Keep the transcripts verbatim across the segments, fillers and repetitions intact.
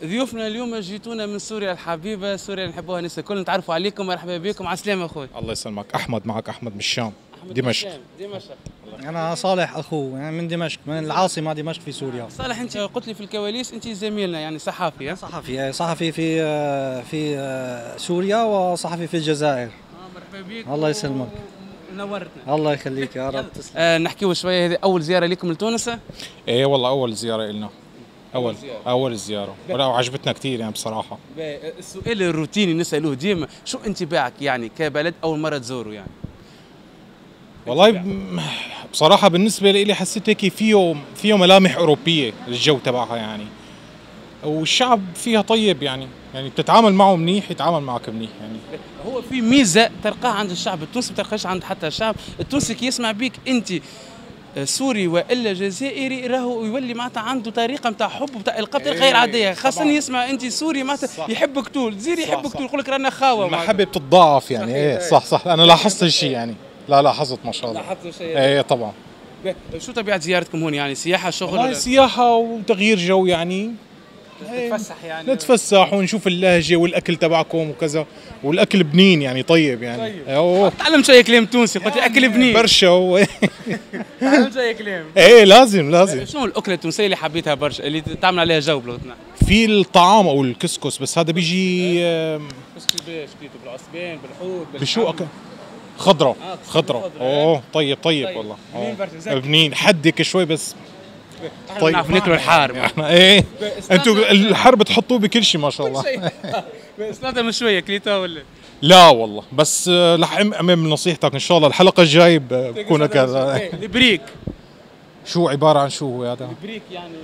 ضيوفنا اليوم جيتونا من سوريا الحبيبه، سوريا نحبوها الناس الكل، نتعرفوا عليكم، مرحبا بكم، على السلامه اخوي. الله يسلمك. احمد معك، احمد من الشام، دمشق. دمشق. أنا صالح أخوه يعني من دمشق، من العاصمة دمشق في سوريا. صالح أنت قلت لي في الكواليس أنت زميلنا يعني صحافي ها؟ صحفي صحفي في في سوريا وصحفي في الجزائر. اه مرحبا بك. الله يسلمك. نورتنا. الله يخليك يا رب. تسلم. آه نحكيوا شويه، هذه أول زيارة لكم لتونس؟ ايه والله اول زياره لنا. اول زيارة. اول زياره ولا وعجبتنا كثير يعني بصراحه. السؤال الروتيني نسألوه ديما، شو انطباعك يعني كبلد أول مرة تزوره يعني؟ والله ب- بصراحه بالنسبه لي حسيت هيك فيه فيه ملامح اوروبيه الجو تبعها يعني، والشعب فيها طيب يعني، يعني بتتعامل معه منيح يتعامل معك منيح يعني. هو في ميزة تلقاها عند الشعب التونسي ما تلقاهاش عند حتى الشعب التونسي، كي يسمع بيك أنت سوري والا جزائري راهو يولي معناتها عنده طريقه نتاع حب نتاع القبط غير إيه عاديه، خاصه طبعاً. يسمع انت سوري معناتها يحبك طول، جزيري صح يحبك صح. طول، يقول لك رانا خاوه. المحبه بتتضاعف يعني. صحيح. ايه صح صح، انا لاحظت الشيء يعني. لا لاحظت ما شاء الله. لاحظت شيء؟ ايه طبعا. شو طبيعه زيارتكم هون يعني؟ سياحه شغل؟ والله سياحه وتغيير جو يعني. نتفسح يعني؟ نتفسح ونشوف اللهجه والاكل تبعكم وكذا، والاكل بنين يعني طيب يعني. طيب. أوه. تعلم شويه كلام تونسي، قلت لي اكل بنين. برشا و... تعلم شويه كلام. ايه لازم لازم. شنو الاكله التونسيه اللي حبيتها برشا اللي تعمل عليها جو بلغتنا؟ في الطعام او الكسكس، بس هذا بيجي آم، كسكس باش كيتو بالعصبان بالحوت بشو أك... خضرة آه، خضرة. خضرة. اوه طيب طيب, طيب. والله. بنين أوه. برشا، زكي. بنين حدك شوي بس. طيب نعرف ناكلوا الحار. احنا ايه انتوا الحر بتحطوه بكل شيء ما شاء الله. سلطه من شويه كليتها ولا؟ لا والله، بس آه، رح امم نصيحتك ان شاء الله الحلقه الجاي بكون هكذا. البريك. شو عباره عن شو هو هذا؟ البريك يعني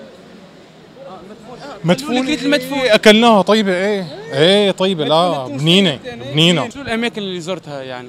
مدفون. كليت المدفون. إيه اكلناها طيبه. ايه ايه طيبه. لا بنينه بنينه. شو الاماكن اللي زرتها يعني؟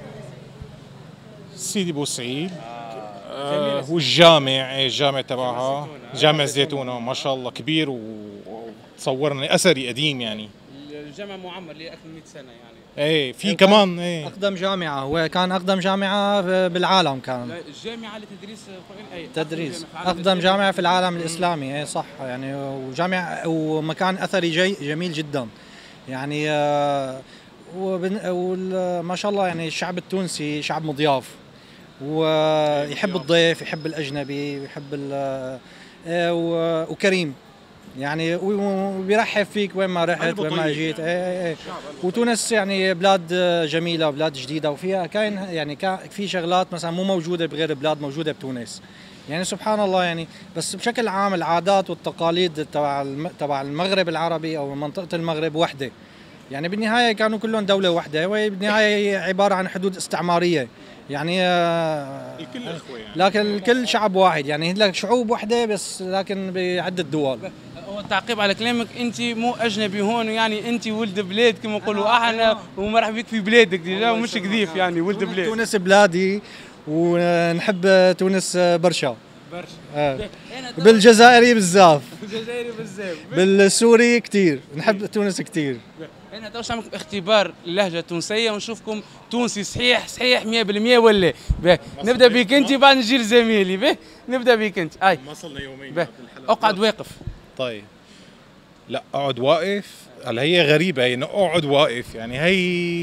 سيدي بوسعيد. آه والجامع، ايه الجامع تبعها جامع زيتونه ما شاء الله كبير و- وتصورني اثري قديم يعني. الجامع معمر لي اكثر من مئة سنه يعني. ايه في كمان ايه أقدم جامعة، هو كان أقدم جامعة بالعالم كان. لا، الجامعه لتدريس قرآن، اي تدريس أقدم جامعة في أقدم جامعة في العالم الإسلامي. إيه صح يعني، وجامع ومكان أثري جي جميل جدا يعني. آه، وبن- وال- ما شاء الله يعني الشعب التونسي شعب مضياف، ويحب الضيف، يحب الأجنبي، يحب ال- آه، و- وكريم يعني، وبيرحب فيك وين ما رحت وين ما جيت. ايه ايه ايه. وتونس يعني بلاد جميله، بلاد جديده، وفيها كاين يعني كا في شغلات مثلا مو موجوده بغير بلاد موجوده بتونس يعني سبحان الله يعني. بس بشكل عام العادات والتقاليد تبع الم- تبع المغرب العربي او منطقه المغرب وحده يعني. بالنهايه كانوا كلهم دوله واحده، وهي بالنهايه عباره عن حدود استعماريه يعني. آه، الكل اخوه يعني. لكن الكل شعب واحد يعني، لك شعوب واحده بس لكن بعده دول. هو التعقيب على كلامك، انت مو اجنبي هون يعني، انت ولد بلاد كما نقولوا احنا، ومرحبا بك في بلادك ديجا، ومش كذيف يعني ولد بلاد. تونس بلادي ونحب تونس برشا. برشا. آه. بالجزائري بزاف، الجزائري بزاف، بالسوري كتير، نحب تونس كتير. انا تو نعمل اختبار اللهجه التونسيه ونشوفكم تونسي صحيح صحيح مئة بالمئة ولا. باهي نبدا بك انت بعد نجي لزميلي. باهي نبدا بك انت. اي وصلنا يومين. باهي اقعد واقف. طيب لا اقعد واقف. هلا هي غريبه هي انه اقعد واقف يعني. هي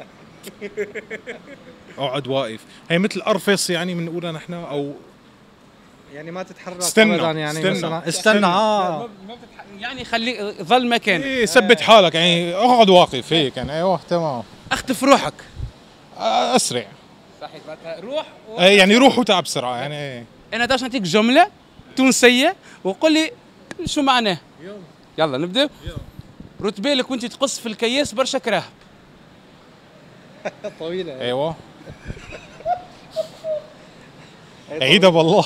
اقعد واقف هي مثل ارفص يعني بنقولها نحن، او يعني ما تتحرك استنى، أبداً يعني. استنى. مثلا استنى اه يعني خلي ظل مكانك. ايه ثبت حالك يعني. اقعد واقف هيك يعني. ايوه تمام. اخطف روحك. اسرع. صحيح روح و... ايه يعني روح وتعب بسرعه يعني. ايه انا داش نعطيك جمله تونسيه وقول لي شو معناه. يلا نبدا. رد بالك وانت تقص في الكياس برشا كراهب. طويله. ايوه عيدها بالله.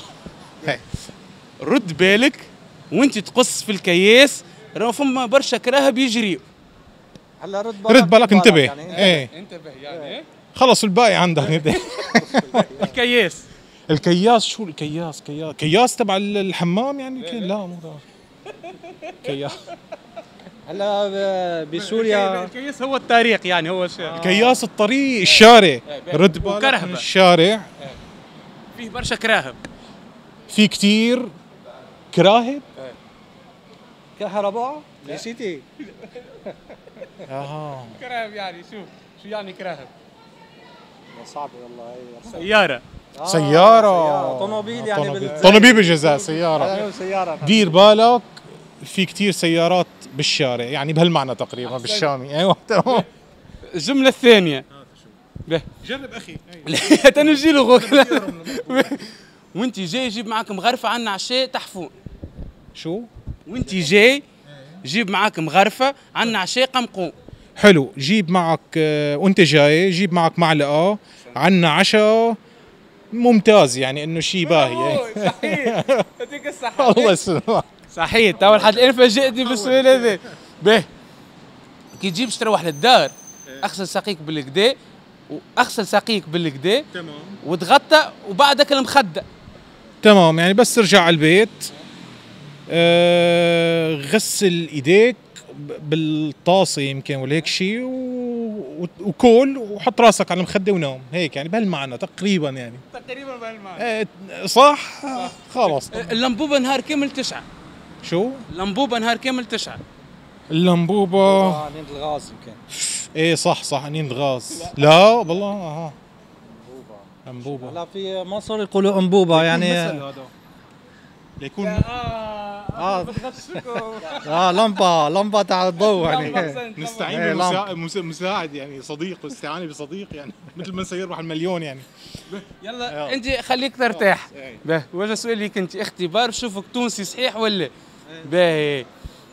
رد بالك وانت تقص في الكياس راه فما برشا كراهب يجري. هلا رد بالك، رد بالك انتبه. يعني. ايه انتبه يعني. خلص الباقي عندك. الكياس. الكياس شو الكياس؟ كياس كياس تبع الحمام يعني. كي- لا مو تبع كياس. هلا ب- بسوريا الكياس هو الطريق يعني، هو الشيء. كياس الطريق الشارع. رد بالك وكرهبة. من الشارع فيه برشا كراهب. في كتير كراهب. كهرباء نسيتي. اها كراهب يعني شوف شو يعني كراهب؟ صعب والله. سيارة. آه سيارة. طوموبيل يعني طوموبيل. بال- طوموبيل بالجزاء سيارة. أيوة سيارة. دير بالك في كتير سيارات بالشارع يعني بهالمعنى تقريبا بالشامي. ايوه تمام. الجملة الثانية. جرب اخي. تنجي له غوك. وانت جاي جيب معك مغرفة عنا عشاء تحفون. شو؟ وانت جاي جيب معك مغرفة عنا عشاء قمقون. حلو، جيب معك آه، وانت جاي جيب معك معلقة عنا عشاء ممتاز يعني انه شيء باهي. صحيح. يعطيك الصحة. الله يسلمك. صحيح. تو لحد الان فاجئتني بالسؤال هذا. باهي كي تجيب تروح للدار اغسل ساقيك بالكدا واغسل ساقيك بالكدا تمام وتغطى وبعدك المخدة. تمام، يعني بس ترجع على البيت آه، غسل ايديك ب- بالطاسه يمكن ولا هيك شيء و- وكول وحط راسك على المخده ونام، هيك يعني بهالمعنى تقريبا يعني. تقريبا بهالمعنى. آه، صح؟ خلاص. اللمبوبة نهار كامل تشعل. شو؟ اللمبوبة نهار كامل تشعل. اللمبوبه اه نيند الغاز يمكن. ايه صح صح انين الغاز. لا والله اها انبوبه. هلا في مصر يقولوا انبوبه يعني. هذا ليكون اه اه لمبه لمبه تاع الضوء يعني. نستعين إيه، بمساعد يعني صديق، واستعانه بصديق يعني مثل ما سيربح المليون يعني. يلا انت خليك ترتاح. باهي وجه سؤال ليك انت اختبار شوفك تونسي صحيح ولا؟ باهي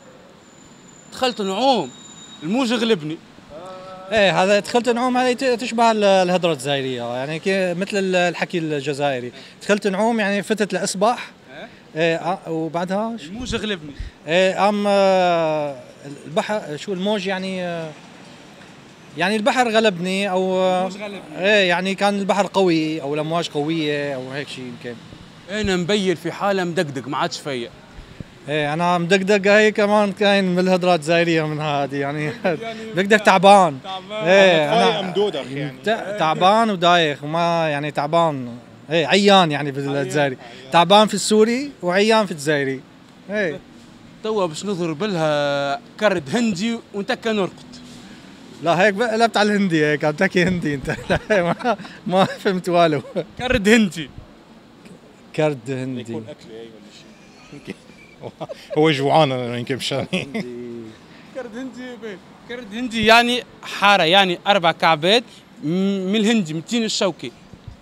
دخلت نعوم الموج غلبني. ايه هذا دخلت نعوم، هذه ت- تشبه ال- الهدرة الجزائرية يعني كي مثل ال- الحكي الجزائري. دخلت نعوم يعني فتت لأسبح. ايه آه، وبعدها ش- الموج غلبني. ايه قام آه، البحر شو الموج يعني آه، يعني البحر غلبني او آه، الموج غلبني. ايه يعني كان البحر قوي او الامواج قوية او هيك شيء يمكن. انا مبين في حاله مدقدق ما عادش فيا. ايه انا مدقدق، هي كمان كاين من الهدرة الجزائرية من هذه يعني دقدق تعبان. ايه انا انا مدودخ يعني تع- تعبان ودايخ وما يعني تعبان. ايه عيان يعني بالجزائري، تعبان في السوري وعيان في الجزائري. ايه توا باش نضرب لها كرد هندي ونتكا نرقد. لا هيك بقى قلبت على الهندي، هيك عم تحكي هندي انت. لا، ما, ما فهمت والو. كرد هندي. كرد هندي. اكل اي ولا شيء يمكن. هو جوعان انا يمكن مشان كرد هندي باهي. كرد هندي يعني حاره يعني اربع كعبات م- من الهندي من تين الشوكي.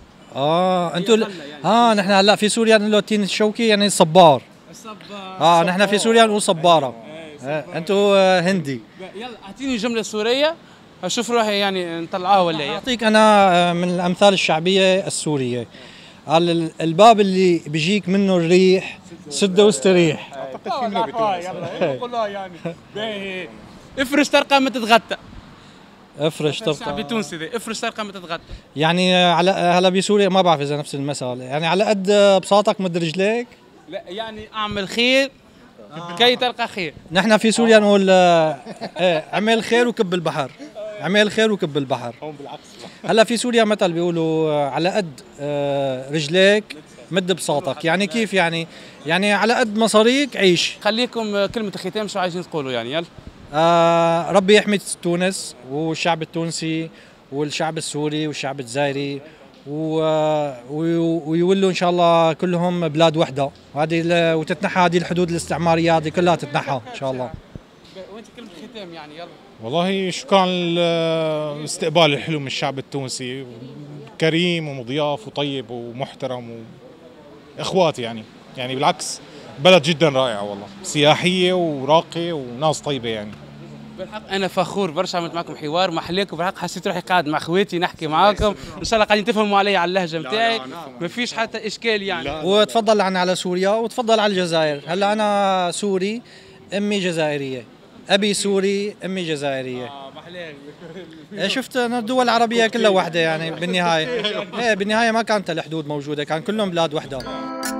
اه انتوا ل- غلة يعني. اه نحن هلا في سوريا نقول التين الشوكي يعني صبار. الصبار. اه نحن في سوريا نقول صباره. آه انتوا آه هندي. يلا اعطيني جمله سوريه اشوف روحي يعني نطلعوها ولا هي. اعطيك انا آه، من الامثال الشعبيه السوريه. قال ال- الباب اللي بيجيك منه الريح سده واستريح. اعتقد في منه بتونس. يلا قولها يعني. باهي افرش ترقى ما تتغطى. افرش الشعب طرقه. التونسي ذا افرش ترقى ما تتغطى. يعني آه، على هلا بسوريا ما بعرف اذا نفس المثل، يعني على قد آه، بساطك مد رجليك. لا يعني اعمل خير كي تلقى خير. نحن في سوريا نقول آه، ايه اعمل خير وكب البحر. اعمل خير وكب البحر. هون بالعكس. هلا في سوريا مثل بيقولوا آه، على قد آه، رجليك مد بساطك، يعني كيف يعني؟ يعني على قد مصاريك عيش. خليكم آه، كلمه الختام شو عايزين تقولوا يعني يلا. آه ربي يحمي تونس والشعب التونسي والشعب السوري والشعب الجزائري و- وي- ويولوا ان شاء الله كلهم بلاد وحده، وهذه ال- وتتنحى هذه الحدود الاستعماريه هذه كلها تتنحى ان شاء الله. وانت كلمه ختام يعني يلا. والله شكرا على الاستقبال الحلو من الشعب التونسي، كريم ومضياف وطيب ومحترم واخوات يعني يعني بالعكس بلد جدا رائع والله، سياحيه وراقيه وناس طيبه يعني. بالحق انا فخور برشا عملت معكم حوار محليك، وبالحق حسيت روحي قاعد مع اخواتي نحكي معاكم، ان شاء الله قاعدين تفهموا علي على اللهجه نتاعي، ما فيش حتى اشكال يعني. وتفضل عن على سوريا وتفضل على الجزائر. هلا انا سوري امي جزائريه، ابي سوري امي جزائريه. اه محليك. إيه شفت انا الدول العربيه كلها واحده يعني بالنهايه. ايه بالنهايه ما كانت الحدود موجوده، كان كلهم بلاد واحده.